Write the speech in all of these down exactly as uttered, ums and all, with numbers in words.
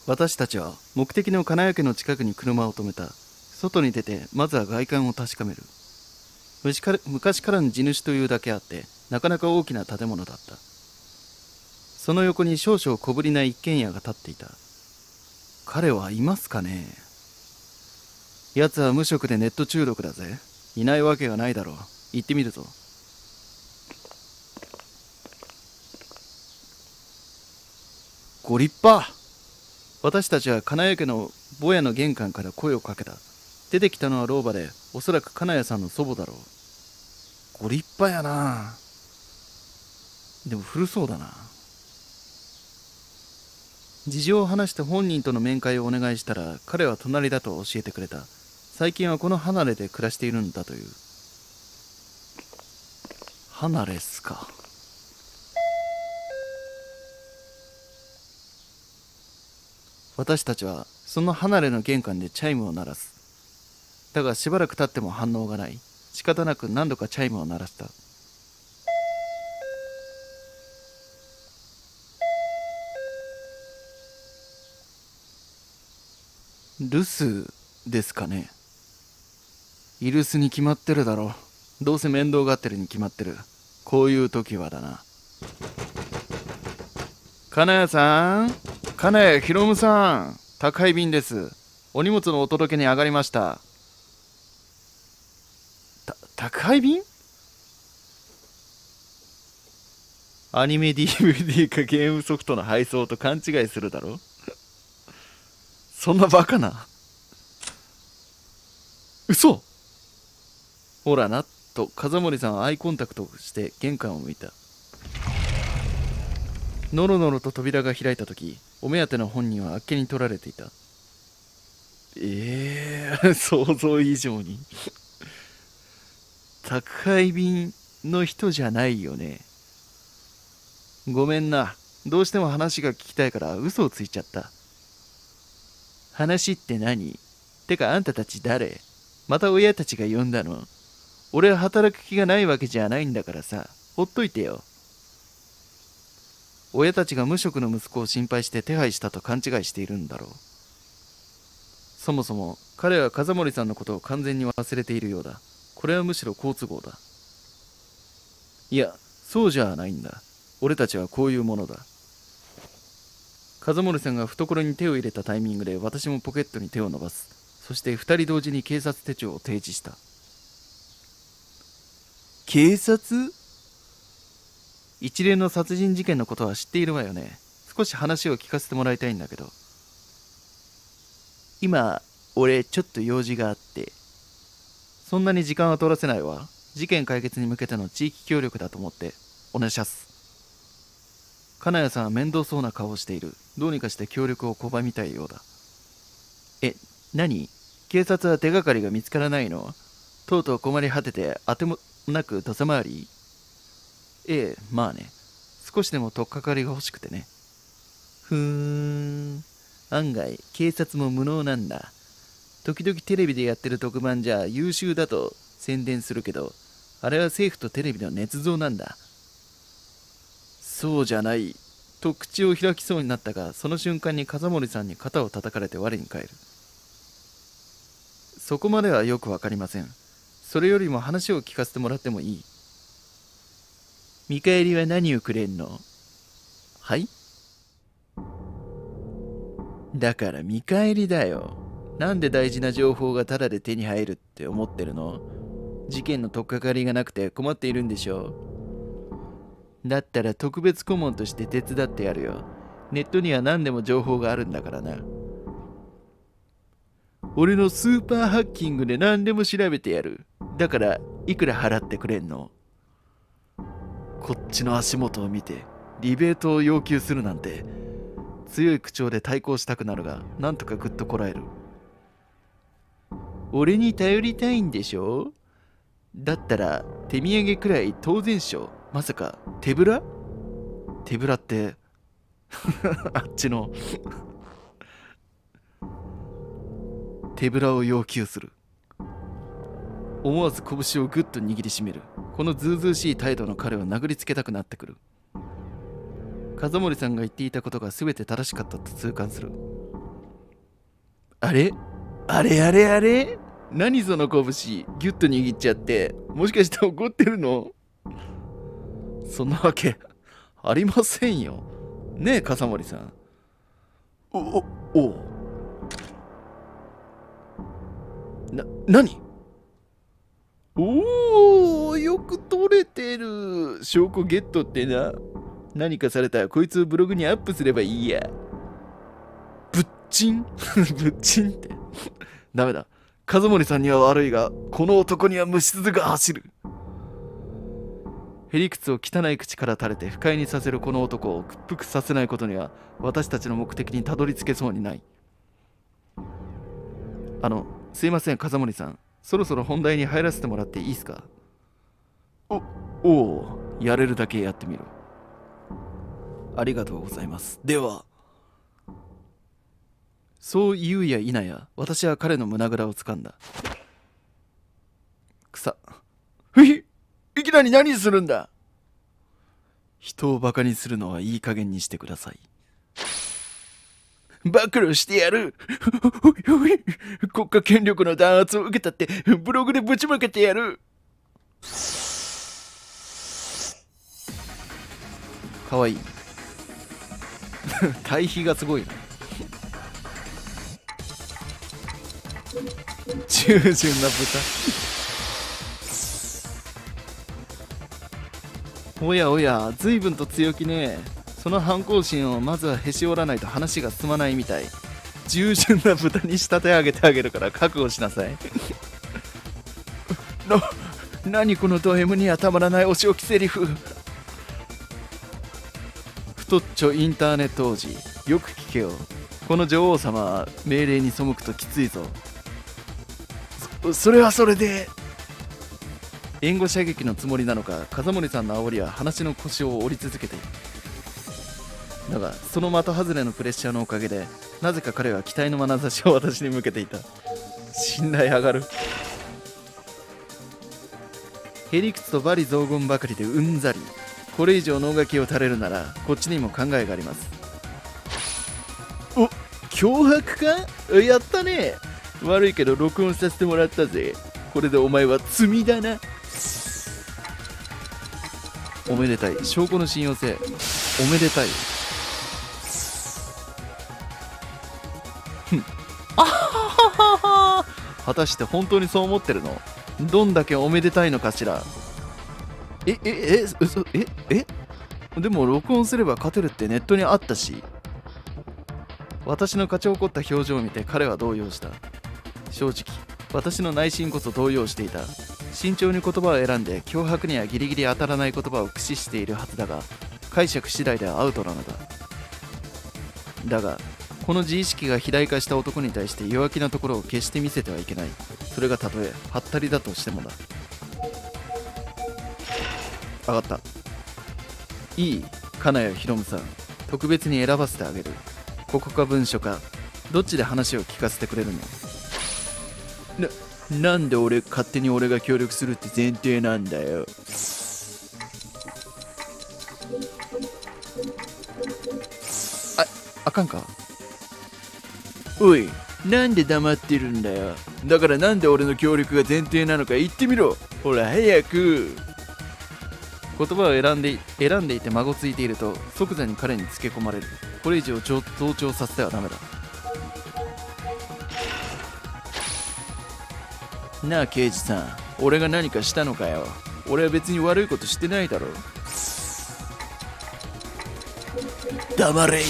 私たちは目的の金谷家の近くに車を止めた。外に出てまずは外観を確かめる。昔から昔からの地主というだけあってなかなか大きな建物だった。その横に少々小ぶりな一軒家が建っていた。彼はいますかね。奴は無職でネット中毒だぜ。いないわけがないだろう。行ってみるぞ。ご立派。私たちは金谷家のぼやの玄関から声をかけた。出てきたのは老婆で、おそらく金谷さんの祖母だろう。ご立派やな。でも古そうだな。事情を話して本人との面会をお願いしたら、彼は隣だと教えてくれた。最近はこの離れで暮らしているんだという。離れっすか。私たちはその離れの玄関でチャイムを鳴らす。だがしばらく経っても反応がない。仕方なく何度かチャイムを鳴らした。留守ですかね。居留守に決まってるだろう。どうせ面倒がってるに決まってる。こういう時はだな。金谷さん、金谷ひろむさん、宅配便です。お荷物のお届けに上がりました。た宅配便？アニメ ディーブイディー かゲームソフトの配送と勘違いするだろ。そんなバカな。嘘。ほらなと風森さんはアイコンタクトして玄関を向いた。のろのろと扉が開いた時、お目当ての本人はあっけに取られていた。ええー、想像以上に宅配便の人じゃないよね。ごめんな。どうしても話が聞きたいから嘘をついちゃった。話って何？てかあんたたち誰？また親たちが呼んだの？俺は働く気がないわけじゃないんだからさ、ほっといてよ。親たちが無職の息子を心配して手配したと勘違いしているんだろう。そもそも彼は風森さんのことを完全に忘れているようだ。これはむしろ好都合だ。いや、そうじゃないんだ。俺たちはこういうものだ。風森さんが懐に手を入れたタイミングで私もポケットに手を伸ばす。そして二人同時に警察手帳を提示した。警察？一連の殺人事件のことは知っているわよね。少し話を聞かせてもらいたいんだけど。今、俺ちょっと用事があって。そんなに時間は取らせないわ。事件解決に向けての地域協力だと思って。お願いします。金谷さんは面倒そうな顔をしている。どうにかして協力を拒みたいようだ。え、何？警察は手がかりが見つからないの？とうとう困り果てて当てもなく土佐回り？ええ、まあね。少しでも取っかかりが欲しくてね。ふーん。案外、警察も無能なんだ。時々テレビでやってる特番じゃ優秀だと宣伝するけど、あれは政府とテレビの捏造なんだ。そうじゃない。と口を開きそうになったが、その瞬間に風森さんに肩を叩かれて我に返る。そこまではよくわかりません。それよりも話を聞かせてもらってもいい？見返りは何をくれんの？はい？だから見返りだよ。なんで大事な情報がタダで手に入るって思ってるの？事件の取っかかりがなくて困っているんでしょ？だったら特別顧問として手伝ってやるよ。ネットには何でも情報があるんだからな。俺のスーパーハッキングで何でも調べてやる。だからいくら払ってくれんの？こっちの足元を見てリベートを要求するなんて。強い口調で対抗したくなるが、なんとかぐっとこらえる。俺に頼りたいんでしょ？だったら手土産くらい当然っしょ。まさか手ぶら？手ぶらってあっちの手ぶらを要求する。思わず拳をぐっと握りしめる。このずうずうしい態度の彼を殴りつけたくなってくる。風森さんが言っていたことが全て正しかったと痛感する。 あれあれあれあれ何その拳ギュッと握っちゃって。もしかして怒ってるの？そんなわけありませんよ。ねえ、笠森さん。お、お、おな、何？おー、よく撮れてる。証拠ゲットってな。何かされたらこいつをブログにアップすればいいや。ぶっちんぶっちんってダメだ。和森さんには悪いが、この男には虫鈴が走る。へりくつを汚い口から垂れて不快にさせるこの男を屈服させないことには、私たちの目的にたどり着けそうにない。あの、すいません、風森さん。そろそろ本題に入らせてもらっていいですか？お、おお、やれるだけやってみろ。ありがとうございます。では。そう言うや否や、私は彼の胸ぐらを掴んだ。草。ふい、いきなり何するんだ？人をバカにするのはいい加減にしてください。暴露してやる。国家権力の弾圧を受けたってブログでぶちまけてやる。かわいい。対比がすごいな。従順な豚。おやおや、随分と強気ね。その反抗心をまずはへし折らないと話が進まないみたい。従順な豚に仕立て上げてあげるから覚悟しなさい。な、何このド M にはたまらないお仕置きセリフ。太っちょインターネット王子、よく聞けよ。この女王様は命令に背くときついぞ。そ、それはそれで。援護射撃のつもりなのか、風森さんの煽りは話の腰を折り続けている。だがその的外れのプレッシャーのおかげで、なぜか彼は期待の眼差しを私に向けていた。信頼上がる。へりくつと罵詈雑言ばかりでうんざり。これ以上能書きを垂れるならこっちにも考えがあります。お、脅迫か？やったね。悪いけど録音させてもらったぜ。これでお前は罪だな。おめでたい。証拠の信用性。おめでたい。あははは。果たして本当にそう思ってるの？どんだけおめでたいのかしら。え、え、え、嘘、え、えでも録音すれば勝てるってネットにあったし。私の勝ち怒った表情を見て彼は動揺した。正直、私の内心こそ動揺していた。慎重に言葉を選んで脅迫にはギリギリ当たらない言葉を駆使しているはずだが、解釈次第ではアウトなのだ。だが、この自意識が肥大化した男に対して弱気なところを決して見せてはいけない。それがたとえハッタリだとしてもだ。上がった。いい、金谷博夢さん。特別に選ばせてあげる。ここか文書か、どっちで話を聞かせてくれるの？な、なんで俺、勝手に俺が協力するって前提なんだよ。あ、あかんか？おい、なんで黙ってるんだよ。だからなんで俺の協力が前提なのか言ってみろ。ほら、早く。言葉を選んで、選んでいて孫ついていると即座に彼につけ込まれる。これ以上同調させてはダメだ。なあ刑事さん、俺が何かしたのかよ。俺は別に悪いことしてないだろ。黙れい。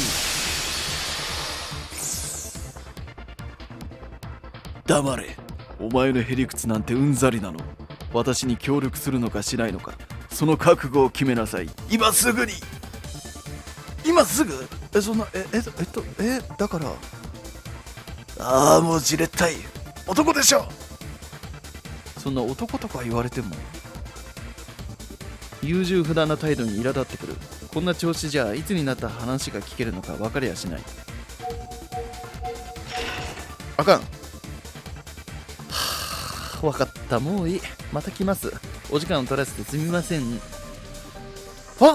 黙れ。お前のへりくつなんてうんざりなの。私に協力するのかしないのか、その覚悟を決めなさい。今すぐに。今すぐ？え、そんな、え、え、えっと、え、だから。ああ、もうじれったい。男でしょ。そんな男とか言われても。優柔不断な態度に苛立ってくる。こんな調子じゃいつになった話が聞けるのか分かりやしない。あかん。はあ、分かった、もういい。また来ます。お時間を取らせてすみません。ファ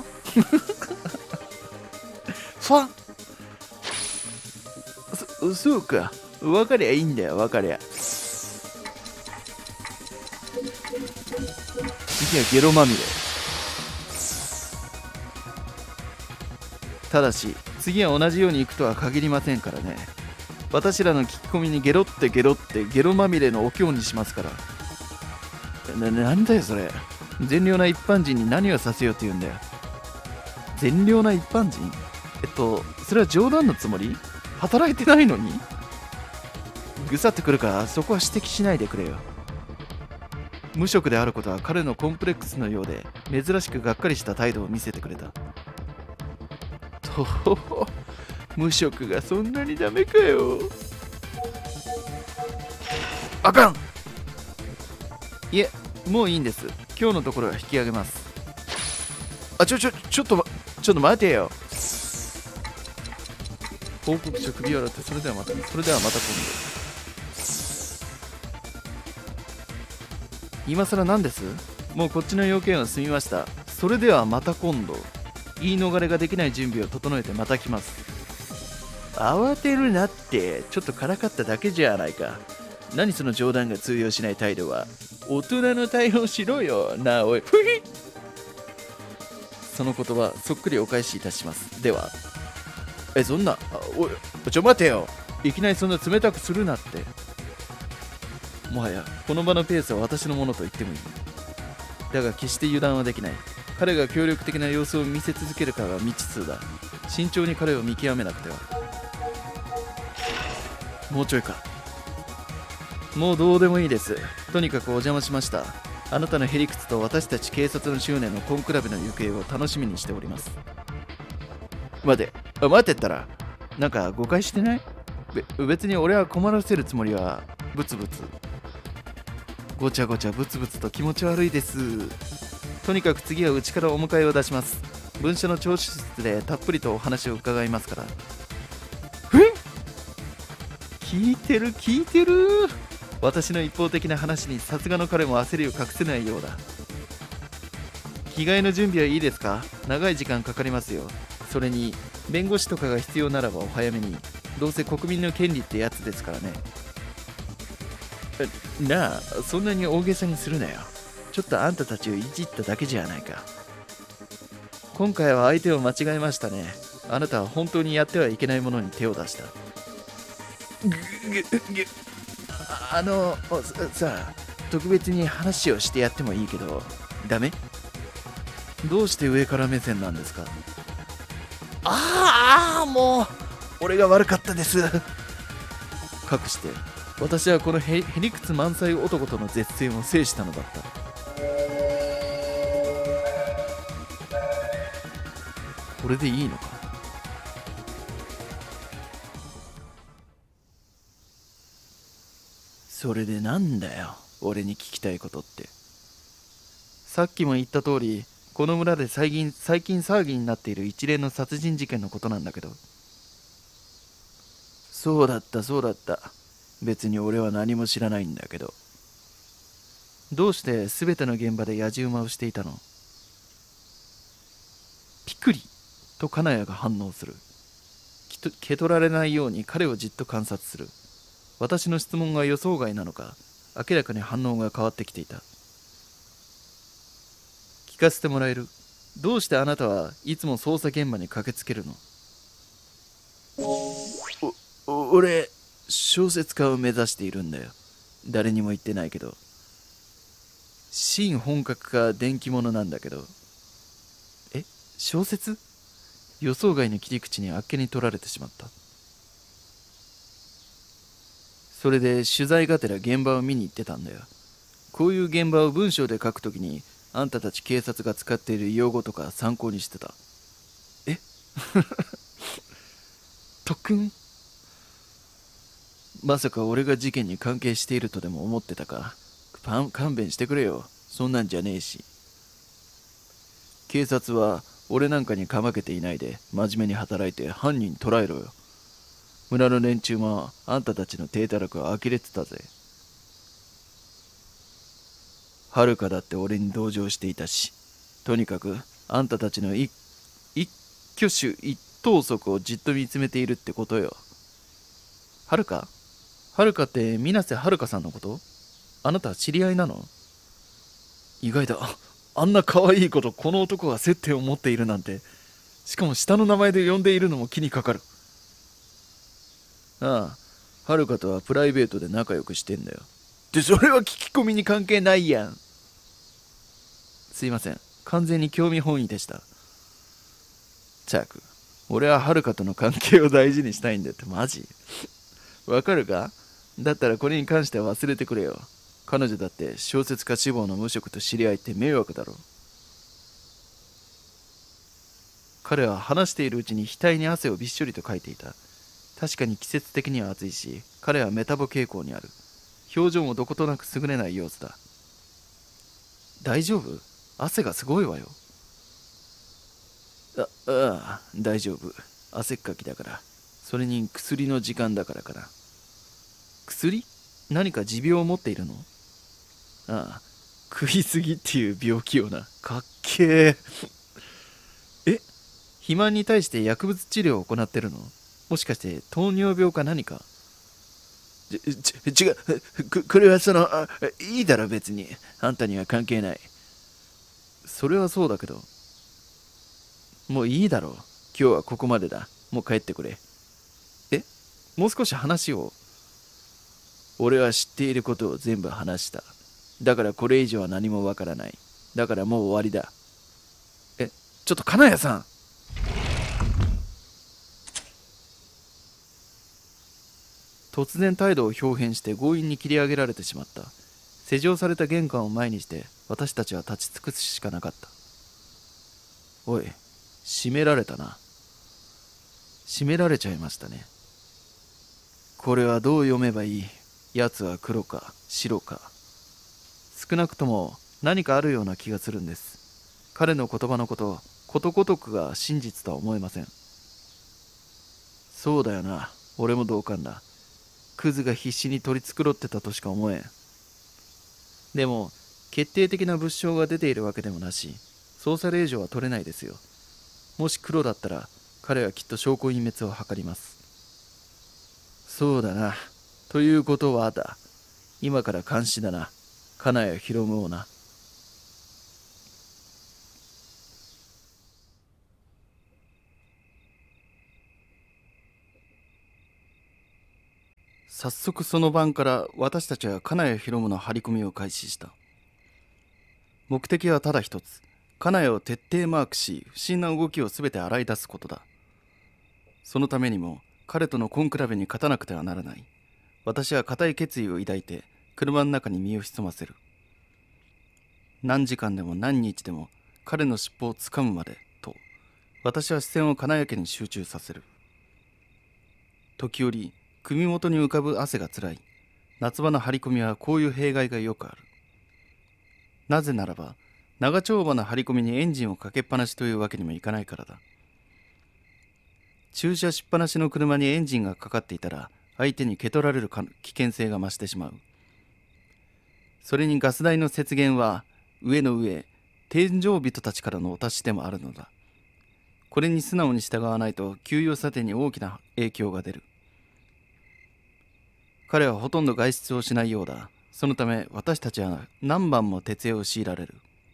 ファそ、そうか。 分かりゃいいんだよ、分かりゃ。次はゲロまみれ。ただし次は同じようにいくとは限りませんからね。私らの聞き込みにゲロってゲロってゲロまみれのお経にしますから。な、なんだよそれ。善良な一般人に何をさせようって言うんだよ。善良な一般人？えっとそれは冗談のつもり？働いてないのに？ぐさってくるからそこは指摘しないでくれよ。無職であることは彼のコンプレックスのようで珍しくがっかりした態度を見せてくれた。とほほ、無職がそんなにダメかよ。あかん。いえ、もういいんです。今日のところは引き上げます。あ、ちょちょちょっとちょっと待てよ。報告書首を洗って、それではまたそれではまた今度。今更何です？もうこっちの要件は済みました。それではまた今度。言い逃れができない準備を整えてまた来ます。慌てるなって、ちょっとからかっただけじゃないか。何その冗談が通用しない態度は。大人の対応しろよなあ、おい。ふひ。その言葉そっくりお返しいたします。では。え、そんな、おい、ちょ待てよ。いきなりそんな冷たくするなって。もはやこの場のペースは私のものと言ってもいい。だが決して油断はできない。彼が協力的な様子を見せ続けるかが未知数だ。慎重に彼を見極めなくては。もうちょいか。もうどうでもいいです。とにかくお邪魔しました。あなたのへりくつと私たち警察の執念のコンクラベの行方を楽しみにしております。待て、あ、待てったらなんか誤解してない？べ別に俺は困らせるつもりはブツブツごちゃごちゃブツブツと気持ち悪いです。とにかく次はうちからお迎えを出します。分社の聴取室でたっぷりとお話を伺いますから。え？聞いてる聞いてる。私の一方的な話にさすがの彼も焦りを隠せないようだ。着替えの準備はいいですか？長い時間かかりますよ。それに弁護士とかが必要ならばお早めに。どうせ国民の権利ってやつですからね。なあ、そんなに大げさにするなよ。ちょっとあんたたちをいじっただけじゃないか。今回は相手を間違えましたね。あなたは本当にやってはいけないものに手を出した。あのさあ、特別に話をしてやってもいいけどダメ？どうして上から目線なんですか？ああ、もう俺が悪かったです。かくして私はこのへへりくつ満載男との絶戦を制したのだった。これでいいのか？それでなんだよ、俺に聞きたいことって。さっきも言った通り、この村で最近最近騒ぎになっている一連の殺人事件のことなんだけど。そうだったそうだった。別に俺は何も知らないんだけど。どうして全ての現場で野じ馬をしていたの？ピクリと金谷が反応する。きと蹴取られないように彼をじっと観察する。私の質問が予想外なのか、明らかに反応が変わってきていた。聞かせてもらえる？どうしてあなたはいつも捜査現場に駆けつけるの？お、俺、小説家を目指しているんだよ。誰にも言ってないけど。新本格化電気物なんだけど。え、小説？予想外の切り口にあっけに取られてしまった。それで取材がてら現場を見に行ってたんだよ。こういう現場を文章で書くときにあんたたち警察が使っている用語とか参考にしてた。え特訓？まさか俺が事件に関係しているとでも思ってたか？パン勘弁してくれよ。そんなんじゃねえし。警察は俺なんかにかまけていないで真面目に働いて犯人捕らえろよ。村の連中もあんたたちの低たらくは呆れてたぜ。はるかだって俺に同情していたし、とにかくあんたたちの一一挙手一投足をじっと見つめているってことよ。はるか？ はるかって水瀬はるかさんのこと？あなた知り合いなの？意外だ。あんな可愛い子とこの男が接点を持っているなんて。しかも下の名前で呼んでいるのも気にかかる。ああ、はるかとはプライベートで仲良くしてんだよ。で、それは聞き込みに関係ないやん。すいません、完全に興味本位でした。チャーク、俺ははるかとの関係を大事にしたいんだって。マジ？わかるか？だったらこれに関しては忘れてくれよ。彼女だって小説家志望の無職と知り合いって迷惑だろ。彼は話しているうちに額に汗をびっしょりとかいていた。確かに季節的には暑いし、彼はメタボ傾向にある。表情もどことなく優れない様子だ。大丈夫？汗がすごいわよ。あ、ああ、大丈夫。汗っかきだから。それに薬の時間だからかな。薬？何か持病を持っているの？ああ、食いすぎっていう病気よな。かっけえ。え、肥満に対して薬物治療を行ってるの？もしかして糖尿病か何か？ち、ち、違う。こ、これはその、あ、いいだろ別に。あんたには関係ない。それはそうだけど。もういいだろう。今日はここまでだ。もう帰ってくれ。え？もう少し話を。俺は知っていることを全部話した。だからこれ以上は何もわからない。だからもう終わりだ。え、ちょっと金谷さん。突然態度を表変して強引に切り上げられてしまった。施錠された玄関を前にして私たちは立ち尽くすしかなかった。おい、閉められたな。閉められちゃいましたね。これはどう読めばいい？奴は黒か白か。少なくとも何かあるような気がするんです。彼の言葉のこと、ことごとくが真実とは思えません。そうだよな。俺も同感だ。クズが必死に取り繕ってたとしか思えん。でも決定的な物証が出ているわけでもなし、捜査令状は取れないですよ。もし黒だったら彼はきっと証拠隠滅を図ります。そうだな。ということはだ。今から監視だな。金谷博夢をな。早速その晩から私たちは金谷博夢の張り込みを開始した。目的はただ一つ。金谷を徹底マークし、不審な動きをすべて洗い出すことだ。そのためにも彼との根比べに勝たなくてはならない。私は固い決意を抱いて車の中に身を潜ませる。何時間でも何日でも彼の尻尾をつかむまでと、私は視線を金谷家に集中させる。時折首元に浮かぶ汗がつらい。夏場の張り込みはこういう弊害がよくある。なぜならば長丁場の張り込みにエンジンをかけっぱなしというわけにもいかないからだ。駐車しっぱなしの車にエンジンがかかっていたら相手に蹴取られる危険性が増してしまう。それにガス代の節減は上の上、天井人たちからのお達しでもあるのだ。これに素直に従わないと給与査定に大きな影響が出る。彼はほとんど外出をしないようだ。そのため私たちは何番も徹夜を強いられる。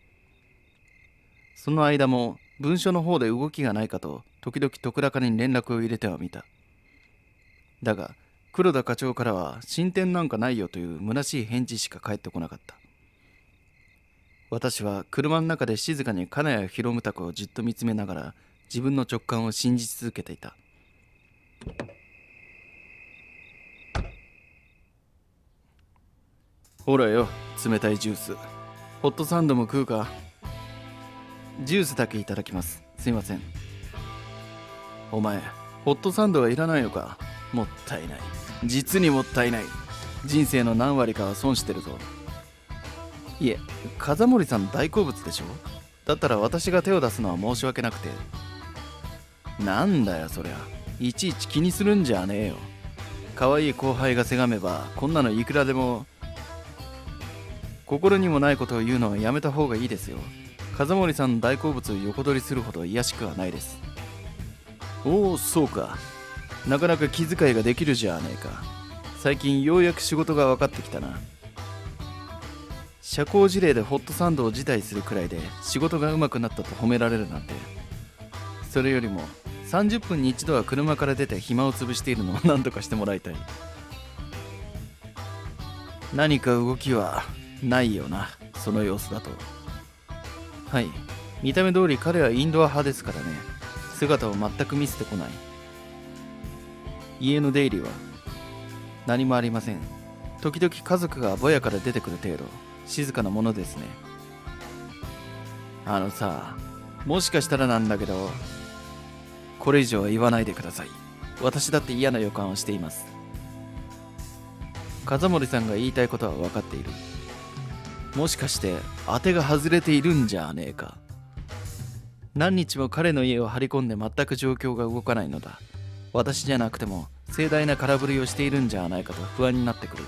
その間も文書の方で動きがないかと時々徳高に連絡を入れてはみた。だが黒田課長からは進展なんかないよという虚しい返事しか返ってこなかった。私は車の中で静かに金谷博夢宅をじっと見つめながら自分の直感を信じ続けていた。ほらよ、冷たいジュース。ホットサンドも食うか？ジュースだけいただきます。すいません。お前、ホットサンドはいらないのか？もったいない。実にもったいない。人生の何割かは損してるぞ。いえ、風森さんの大好物でしょ？だったら私が手を出すのは申し訳なくて。なんだよそりゃ。いちいち気にするんじゃねえよ。可愛い後輩がせがめばこんなのいくらでも。心にもないことを言うのはやめた方がいいですよ。風森さんの大好物を横取りするほど卑しくはないです。おお、そうか。なかなか気遣いができるじゃねえか。 最近ようやく仕事が分かってきたな。社交辞令でホットサンドを辞退するくらいで仕事が上手くなったと褒められるなんて。それよりもさんじゅっぷんに一度は車から出て暇を潰しているのを何とかしてもらいたい。何か動きはないよな、その様子だと。はい、見た目通り彼はインドア派ですからね。姿を全く見せてこない。家の出入りは何もありません。時々家族がぼやから出てくる程度、静かなものですね。あのさ、もしかしたらなんだけど、これ以上は言わないでください。私だって嫌な予感をしています。風森さんが言いたいことは分かっている。もしかして当てが外れているんじゃねえか。何日も彼の家を張り込んで全く状況が動かないのだ。私じゃなくても盛大な空振りをしているんじゃないかと不安になってくる。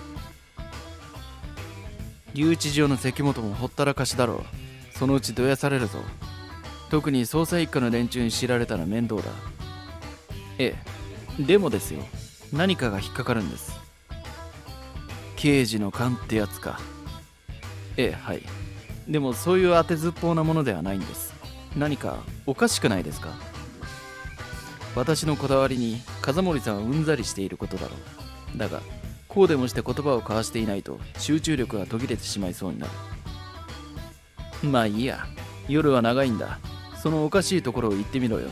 留置場の関本もほったらかしだろう。そのうちどやされるぞ。特に捜査一課の連中に知られたら面倒だ。ええ、でもですよ、何かが引っかかるんです。刑事の勘ってやつか。ええ、はい。でもそういう当てずっぽうなものではないんです。何かおかしくないですか？私のこだわりに風森さんはうんざりしていることだろう。だがこうでもして言葉を交わしていないと集中力が途切れてしまいそうになる。まあいいや、夜は長いんだ。そのおかしいところを言ってみろよ。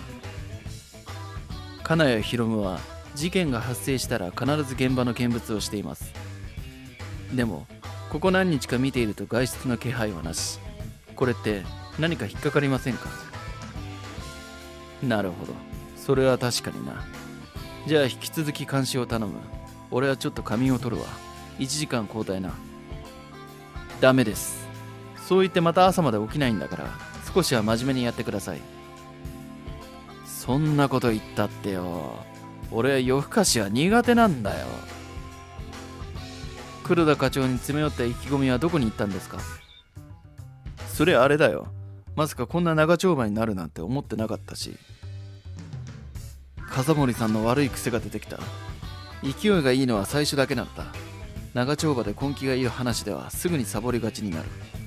金谷博夢は事件が発生したら必ず現場の見物をしています。でもここ何日か見ていると外出の気配はなし。これって何か引っかかりませんか？なるほど、それは確かにな。じゃあ引き続き監視を頼む。俺はちょっと仮眠を取るわ。いちじかん交代な。ダメです。そう言ってまた朝まで起きないんだから、少しは真面目にやってください。そんなこと言ったってよ、俺は夜更かしは苦手なんだよ。黒田課長に詰め寄った意気込みはどこに行ったんですか？それあれだよ、まさかこんな長丁場になるなんて思ってなかったし。風森さんの悪い癖が出てきた。勢いがいいのは最初だけなんだ。長丁場で根気がいい話ではすぐにサボりがちになる。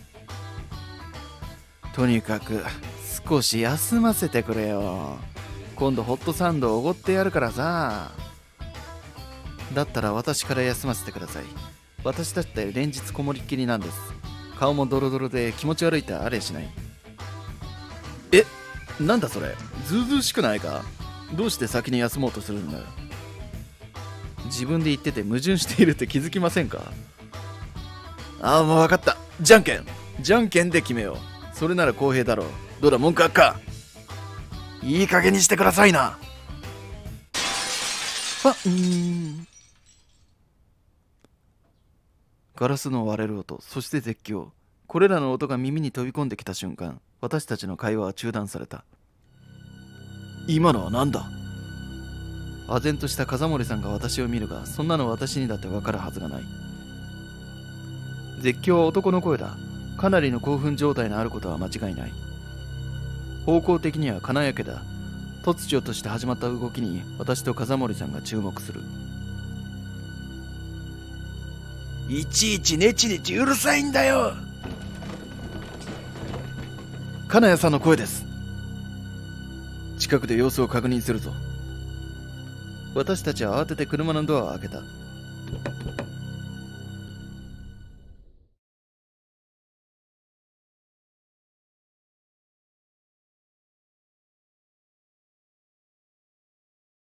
とにかく少し休ませてくれよ。今度ホットサンドをおごってやるからさ。だったら私から休ませてください。私だって連日こもりっきりなんです。顔もドロドロで気持ち悪いってあれしない。え、なんだそれ、ずうずうしくないか？どうして先に休もうとするんだよ。自分で言ってて矛盾しているって気づきませんか？ああ、もう分かった。じゃんけんじゃんけんで決めよう。それなら公平だろう。どうだ、文句あっか？いい加減にしてくださいな。あ、うーん。ガラスの割れる音、そして絶叫。これらの音が耳に飛び込んできた瞬間、私たちの会話は中断された。今のは何だ？唖然とした風森さんが私を見るが、そんなの私にだって分かるはずがない。絶叫は男の声だ。かなりの興奮状態のあることは間違いない。方向的には金谷家だ。突如として始まった動きに私と風森さんが注目する。いちいちネチネチうるさいんだよ。金谷さんの声です。近くで様子を確認するぞ。私たちは慌てて車のドアを開けた。